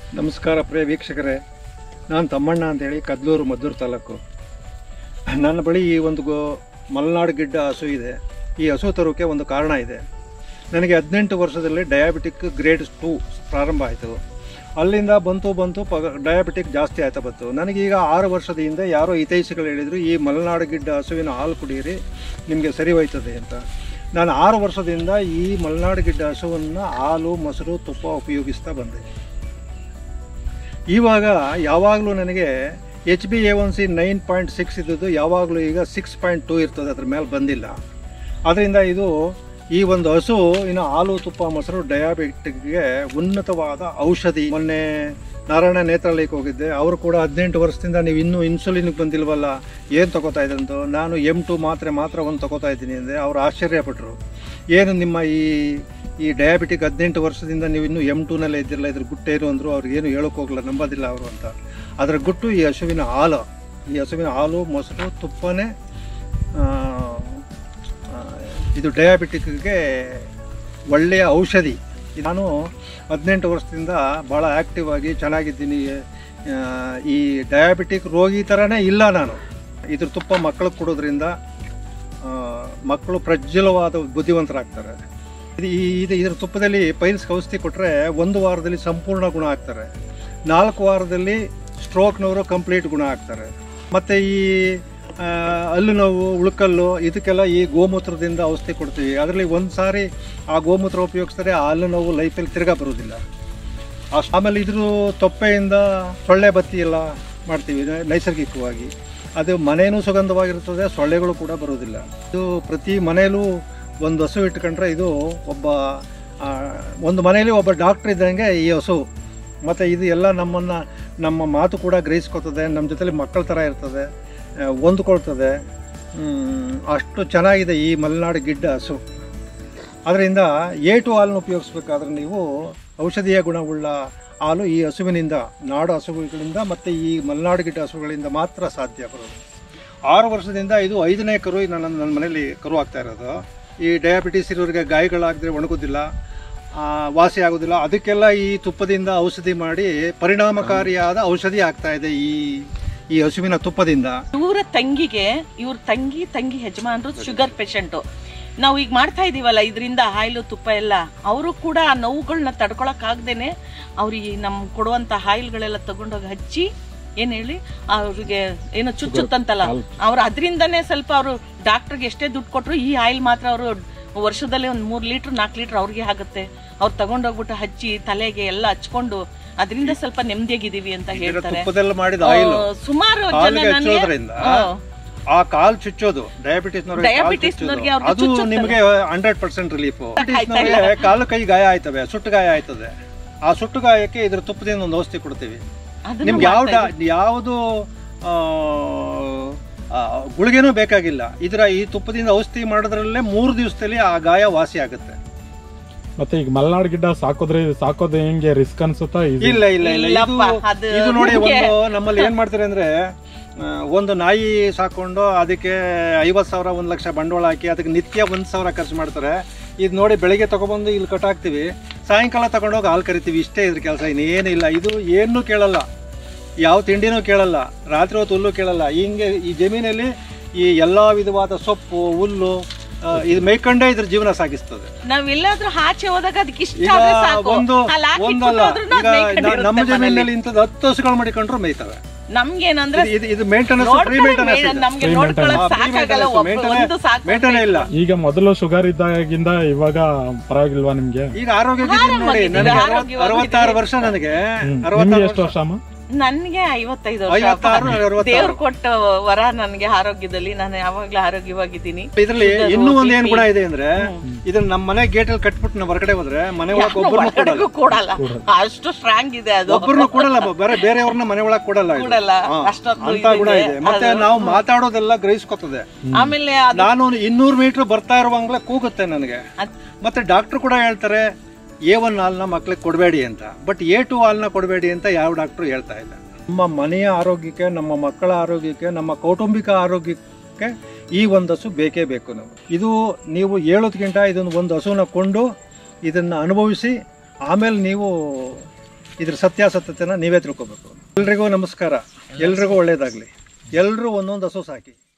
ನಮಸ್ಕಾರ ಪ್ರಿಯ ವೀಕ್ಷಕರೇ, ನಾನು ತಮ್ಮಣ್ಣ ಅಂತೇಳಿ ಕದ್ಲೂರು ಮದ್ದೂರು ತಾಲೂಕು. ನನ್ನ ಬಳಿ ಈ ಒಂದು ಮಲೆನಾಡು ಗಿಡ್ಡ ಹಸು ಇದೆ. ಈ ಹಸು ತರೋಕ್ಕೆ ಒಂದು ಕಾರಣ ಇದೆ. ನನಗೆ 18 ವರ್ಷದಲ್ಲಿ ಡಯಾಬಿಟಿಕ್ ಗ್ರೇಡ್ 2 ಪ್ರಾರಂಭ ಆಯಿತು. ಅಲ್ಲಿಂದ ಬಂತು ಡಯಾಬಿಟಿಕ್ ಜಾಸ್ತಿ ಆಯ್ತಾ ಬಂತು. ನನಗೀಗ 6 ವರ್ಷದ ಹಿಂದೆ ಯಾರೋ ಹಿತೈಷಿಗಳು ಹೇಳಿದರು, ಈ ಮಲೆನಾಡು ಗಿಡ್ಡ ಹಸುವಿನ ಹಾಲು ಕುಡಿಯಿರಿ, ನಿಮಗೆ ಸರಿ ಹೋಯ್ತದೆ ಅಂತ. ನಾನು 6 ವರ್ಷದಿಂದ ಈ ಮಲೆನಾಡು ಗಿಡ್ಡ ಹಸುವನ್ನು ಹಾಲು, ಮೊಸರು, ತುಪ್ಪ ಉಪಯೋಗಿಸ್ತಾ ಬಂದೆ. ಇವಾಗ ಯಾವಾಗಲೂ ನನಗೆ HbA1c 9.6 ಇದ್ದದ್ದು ಯಾವಾಗಲೂ ಈಗ 6.2 ಇರ್ತದೆ, ಅದ್ರ ಮೇಲೆ ಬಂದಿಲ್ಲ. ಅದರಿಂದ ಈ ಒಂದು ಹಸು ಇನ್ನು ಹಾಲು, ತುಪ್ಪ, ಮೊಸರು ಡಯಾಬಿಟಿಕ್ಗೆ ಉನ್ನತವಾದ ಔಷಧಿ. ಮೊನ್ನೆ ನಾರಾಯಣ ನೇತ್ರಾಲಯಕ್ಕೆ ಹೋಗಿದ್ದೆ. ಅವರು ಕೂಡ 18 ವರ್ಷದಿಂದ ನೀವು ಇನ್ನೂ ಇನ್ಸುಲಿನ್ಗೆ ಬಂದಿಲ್ವಲ್ಲ, ಏನು ತೊಗೋತಾ ಇದ್ದಂತು. ನಾನು M2 ಮಾತ್ರ ಒಂದು ತೊಗೋತಾ ಇದ್ದೀನಿ ಅಂದರೆ ಅವರು ಆಶ್ಚರ್ಯಪಟ್ಟರು. ಏನು ನಿಮ್ಮ ಈ ಡಯಾಬಿಟಿಕ್ 18 ವರ್ಷದಿಂದ ನೀವು ಇನ್ನೂ M2ನಲ್ಲೇ ಇದ್ದಿರಲ್ಲ, ಇದ್ರ ಗುಟ್ಟೇನು ಅಂದರು. ಅವ್ರಿಗೇನು ಹೇಳೋಕ್ಕೋಗಲ್ಲ, ನಂಬೋದಿಲ್ಲ ಅವರು ಅಂತ. ಅದರ ಗುಟ್ಟು ಈ ಹಸುವಿನ ಹಾಲು, ಮೊಸರು, ತುಪ್ಪನೇ ಇದು ಡಯಾಬಿಟಿಕ್ಗೆ ಒಳ್ಳೆಯ ಔಷಧಿ. ನಾನು 18 ವರ್ಷದಿಂದ ಭಾಳ ಆ್ಯಕ್ಟಿವ್ ಆಗಿ ಚೆನ್ನಾಗಿದ್ದೀನಿ. ಈ ಡಯಾಬಿಟಿಕ್ ರೋಗಿ ಥರನೇ ಇಲ್ಲ ನಾನು. ಇದ್ರ ತುಪ್ಪ ಮಕ್ಕಳಿಗೆ ಕೊಡೋದ್ರಿಂದ ಮಕ್ಕಳು ಪ್ರಜ್ವಲವಾದ ಬುದ್ಧಿವಂತರಾಗ್ತಾರೆ. ಇದರ ತುಪ್ಪದಲ್ಲಿ ಪೈಲ್ಸ್ ಔಷಧಿ ಕೊಟ್ಟರೆ 1 ವಾರದಲ್ಲಿ ಸಂಪೂರ್ಣ ಗುಣ ಆಗ್ತಾರೆ. 4 ವಾರದಲ್ಲಿ ಸ್ಟ್ರೋಕ್ನವರು ಕಂಪ್ಲೀಟ್ ಗುಣ ಆಗ್ತಾರೆ. ಮತ್ತು ಈ ಹಲ್ಲು ನೋವು, ಉಳುಕಲ್ಲು, ಇದಕ್ಕೆಲ್ಲ ಈ ಗೋಮೂತ್ರದಿಂದ ಔಷಧಿ ಕೊಡ್ತೀವಿ. ಅದರಲ್ಲಿ ಒಂದು ಸಾರಿ ಆ ಗೋಮೂತ್ರ ಉಪಯೋಗಿಸಿದ್ರೆ ಆ ಹಲ್ಲು ನೋವು ಲೈಫಲ್ಲಿ ತಿರ್ಗಾ ಬರೋದಿಲ್ಲ. ಆಮೇಲೆ ಇದ್ರ ತೊಪ್ಪೆಯಿಂದ ಸೊಳ್ಳೆ ಬತ್ತಿ ಎಲ್ಲ ಮಾಡ್ತೀವಿ ನೈಸರ್ಗಿಕವಾಗಿ. ಅದು ಮನೆಯೂ ಸುಗಂಧವಾಗಿರ್ತದೆ, ಸೊಳ್ಳೆಗಳು ಕೂಡ ಬರೋದಿಲ್ಲ. ಇದು ಪ್ರತಿ ಮನೆಯಲ್ಲೂ ಒಂದು ಹಸು ಇಟ್ಕೊಂಡ್ರೆ ಇದು ಒಂದು ಮನೆಯಲ್ಲಿ ಒಬ್ಬ ಡಾಕ್ಟ್ರ್ ಇದ್ದಂಗೆ ಈ ಹಸು. ಮತ್ತು ಇದು ಎಲ್ಲ ನಮ್ಮ ಮಾತು ಕೂಡ ಗ್ರಹಿಸ್ಕೊತದೆ, ನಮ್ಮ ಜೊತೆಲಿ ಮಕ್ಕಳ ಥರ ಇರ್ತದೆ, ಹೊಂದ್ಕೊಳ್ತದೆ. ಅಷ್ಟು ಚೆನ್ನಾಗಿದೆ ಈ ಮಲೆನಾಡು ಗಿಡ್ಡ ಹಸು. ಅದರಿಂದ A2 ಹಾಲನ್ನು ಉಪಯೋಗಿಸ್ಬೇಕಾದ್ರೆ ನೀವು ಔಷಧೀಯ ಗುಣವುಳ್ಳ ಹಾಲು ಈ ಹಸುವಿನಿಂದ, ನಾಡು ಹಸುಗಳಿಂದ ಮತ್ತು ಈ ಮಲೆನಾಡು ಗಿಡ್ಡ ಹಸುಗಳಿಂದ ಮಾತ್ರ ಸಾಧ್ಯ ಬರೋದು. 6 ವರ್ಷದಿಂದ ಇದು 5ನೇ ಕರು ನನ್ನ ಮನೇಲಿ ಕರು ಆಗ್ತಾ ಇರೋದು. ಈ ಡಯಾಬಿಟಿಸ್ ಇರೋರಿಗೆ ಗಾಯಗಳಾಗಿದ್ರೆ ಒಣಗೋದಿಲ್ಲ, ವಾಸಿ ಆಗೋದಿಲ್ಲ. ಅದಕ್ಕೆಲ್ಲ ಈ ತುಪ್ಪದಿಂದ ಔಷಧಿ ಮಾಡಿ ಪರಿಣಾಮಕಾರಿಯಾದ ಔಷಧಿ ಆಗ್ತಾ ಇದೆ ಈ ಹಸುವಿನ ತುಪ್ಪದಿಂದ. ಇವ್ರ ತಂಗಿ ಯಜಮಾನರು ಶುಗರ್ ಪೇಷಂಟು. ನಾವು ಈಗ ಮಾಡ್ತಾ ಇದೀವಲ್ಲ ಇದರಿಂದ ಆಯಿಲು, ತುಪ್ಪ ಎಲ್ಲ, ಅವರು ಕೂಡ ಆ ನೋವುಗಳನ್ನ ತಡ್ಕೊಳಕ್ ಆಗ್ದೇನೆ ಅವ್ರಿಗೆ ಕೊಡುವಂತ ಆಯಿಲ್ಗಳೆಲ್ಲ ತಗೊಂಡೋಗಿ ಹಚ್ಚಿ ಏನ್ ಹೇಳಿ ಅವ್ರಿಗೆ ಏನೋ ಚುಚ್ಚುತ್ತಂತಲ್ಲ, ಅವ್ರು ಅದರಿಂದನೇ ಸ್ವಲ್ಪ ಅವರು ಡಾಕ್ಟರ್ಗೆ ಎಷ್ಟೇ ದುಡ್ಡು ಕೊಟ್ರು ಈ ಆಯಿಲ್ ಮಾತ್ರ ಅವರು ವರ್ಷದಲ್ಲಿ ಒಂದು 3 ಲೀಟರ್ 4 ಲೀಟರ್ ಅವ್ರಿಗೆ ಆಗುತ್ತೆ. ಅವ್ರು ತಗೊಂಡೋಗ್ಬಿಟ್ಟು ಹಚ್ಚಿ ತಲೆಗೆ ಎಲ್ಲ ಹಚ್ಕೊಂಡು ಅದರಿಂದ ಸ್ವಲ್ಪ ನೆಮ್ಮದಿಯಾಗಿದ್ದೀವಿ ಅಂತ ಹೇಳ್ತಾರೆ. ಸುಮಾರು ಜನ ಆ ಕಾಲ್ ಚುಚ್ಚೋದು ಡಯಾಬಿಟಿಸ್ ಅದು ನಿಮಗೆ 100% ರಿಲೀಫ್. ಕಾಲು ಕೈ ಗಾಯ ಆಯ್ತವೆ, ಸುಟ್ಟು ಗಾಯ ಆಯ್ತದೆ. ಆ ಸುಟ್ಟು ಗಾಯಕ್ಕೆ ಇದ್ರ ತುಪ್ಪದಿಂದ ಒಂದು ಔಷಧಿ ಕೊಡ್ತೀವಿ. ನಿಮ್ಗೆ ಯಾವುದು ಗುಳಿಗೆನೂ ಬೇಕಾಗಿಲ್ಲ. ಈ ತುಪ್ಪದಿಂದ ಔಷಧಿ ಮಾಡೋದ್ರಲ್ಲೇ 3 ದಿವಸದಲ್ಲಿ ಆ ಗಾಯ ವಾಸಿ ಆಗುತ್ತೆ. ಮತ್ತೆ ಈಗ ಮಲೆನಾಡು ಗಿಡ್ಡ ಸಾಕೋದು ಹೆಂಗೆ ರಿಸ್ಕ್ ಅನ್ಸುತ್ತಾ? ಇಲ್ಲ ಇದು ನೋಡಿ, ನಮ್ಮಲ್ಲಿ ಏನ್ ಮಾಡ್ತಾರೆ ಅಂದ್ರೆ, ಒಂದು ನಾಯಿ ಸಾಕೊಂಡು ಅದಕ್ಕೆ 50,000 1 ಲಕ್ಷ ಬಂಡವಾಳ ಹಾಕಿ ಅದಕ್ಕೆ ನಿತ್ಯ 1,000 ಖರ್ಚು ಮಾಡ್ತಾರೆ. ಇದು ನೋಡಿ, ಬೆಳಿಗ್ಗೆ ತಗೊಬಂದು ಇಲ್ಲಿ ಕಟ್ಟಾಕ್ತಿವಿ, ಸಾಯಂಕಾಲ ತಗೊಂಡೋಗಿ ಹಾಲು ಕರಿತೀವಿ. ಇಷ್ಟೇ ಇದ್ರ ಕೆಲಸ, ಇನ್ನೇನಿಲ್ಲ. ಇದು ಏನೂ ಕೇಳಲ್ಲ, ಯಾವ ತಿಂಡಿನೂ ಕೇಳಲ್ಲ, ರಾತ್ರಿ ಹೊತ್ತು ಹುಲ್ಲು ಕೇಳಲ್ಲ. ಹಿಂಗೆ ಈ ಜಮೀನಲ್ಲಿ ಈ ಎಲ್ಲಾ ವಿಧವಾದ ಸೊಪ್ಪು, ಹುಲ್ಲು ಇದು ಮೇಯ್ಕೊಂಡೇ ಇದ್ರ ಜೀವನ ಸಾಗಿಸ್ತದೆ. ನಾವೆಲ್ಲಾದ್ರೂ ಆಚೆ ಹೋದಾಗ ಅದಕ್ಕೆ ನಮ್ಮ ಜಮೀನಲ್ಲಿ ಇಂಥದ್ದು 10 ಹಸುಗಳು ಮಾಡಿಕೊಂಡ್ರು ಮೇಯ್ತವೆ. ನಮ್ಗೇನಂದ್ರೆ ಇದು ಮೇಂಟೆನೆನ್ಸ್ ಮೇಂಟೆನೆ ಇಲ್ಲ. ಈಗ ಮೊದಲು ಶುಗರ್ ಇದ್ದಾಗಿಂದ ಇವಾಗ ಪರವಾಗಿಲ್ವಾ ನಿಮ್ಗೆ? ಈಗ ಆರೋಗ್ಯ ನೋಡಿ, ನನಗೆ 66 ವರ್ಷ. ನನಗೆ ಎಷ್ಟು ವರ್ಷ ಅಮ್ಮ? ನನ್ಗೆ 55 ವರ್ಷ. ದೇವ್ರು ಕೊಟ್ಟ ವರ ನನ್ಗೆ ಆರೋಗ್ಯದಲ್ಲಿ. ನಾನು ಯಾವಾಗ್ಲೂ ಆರೋಗ್ಯವಾಗಿದ್ದೀನಿ. ಇದ್ರಲ್ಲಿ ಇನ್ನೂ ಒಂದ್ ಏನ್ ಗುಣ ಇದೆ ಅಂದ್ರೆ, ಇದನ್ನ ನಮ್ಮ ಮನೆ ಗೇಟ್ ಅಲ್ಲಿ ಕಟ್ಬಿಟ್ಟು ನಾವು ಹೊರಗಡೆ ಹೋದ್ರೆ ಮನೆ ಒಳಗೆ ಒಬ್ಬರನ್ನು ಕೊಡಲ್ಲ, ಅಷ್ಟು ಸ್ಟ್ರಾಂಗ್ ಇದೆ ಅದು. ಒಬ್ಬರನ್ನು ಕೊಡಲ್ಲ, ಬೇರೆಯವ್ರನ್ನ ಮನೆ ಒಳಗೆ ಕೊಡಲ್ಲ ಅಂತ ಗುಣ ಇದೆ. ಮತ್ತೆ ನಾವು ಮಾತಾಡೋದೆಲ್ಲ ಗ್ರಹಿಸ್ಕೊತದೆ. ಆಮೇಲೆ ನಾನು 200 ಮೀಟರ್ ಬರ್ತಾ ಇರುವಾಗ್ಲೇ ಕೂಗುತ್ತೆ ನನಗೆ. ಮತ್ತೆ ಡಾಕ್ಟರ್ ಕೂಡ ಹೇಳ್ತಾರೆ A1 ಹಾಲನ್ನ ಮಕ್ಳಿಗೆ ಕೊಡಬೇಡಿ ಅಂತ, ಬಟ್ A2 ಹಾಲನ್ನ ಕೊಡಬೇಡಿ ಅಂತ ಯಾವ ಡಾಕ್ಟ್ರು ಹೇಳ್ತಾ ಇಲ್ಲ. ನಮ್ಮ ಮನೆಯ ಆರೋಗ್ಯಕ್ಕೆ, ನಮ್ಮ ಮಕ್ಕಳ ಆರೋಗ್ಯಕ್ಕೆ, ನಮ್ಮ ಕೌಟುಂಬಿಕ ಆರೋಗ್ಯಕ್ಕೆ ಈ ಒಂದು ಹಸು ಬೇಕೇ ಬೇಕು. ಇದು ನೀವು ಹೇಳೋದ್ಕಿಂತ ಇದನ್ನು ಒಂದು ಹಸುನ ಕೊಂಡು ಇದನ್ನು ಅನುಭವಿಸಿ ಆಮೇಲೆ ನೀವು ಇದ್ರ ಸತ್ಯಾಸತ್ಯತೆನ ನೀವೇ ತಿಳ್ಕೊಬೇಕು. ಎಲ್ರಿಗೂ ನಮಸ್ಕಾರ, ಎಲ್ರಿಗೂ ಒಳ್ಳೇದಾಗಲಿ. ಎಲ್ಲರೂ ಒಂದೊಂದು ಹಸು ಸಾಕಿ.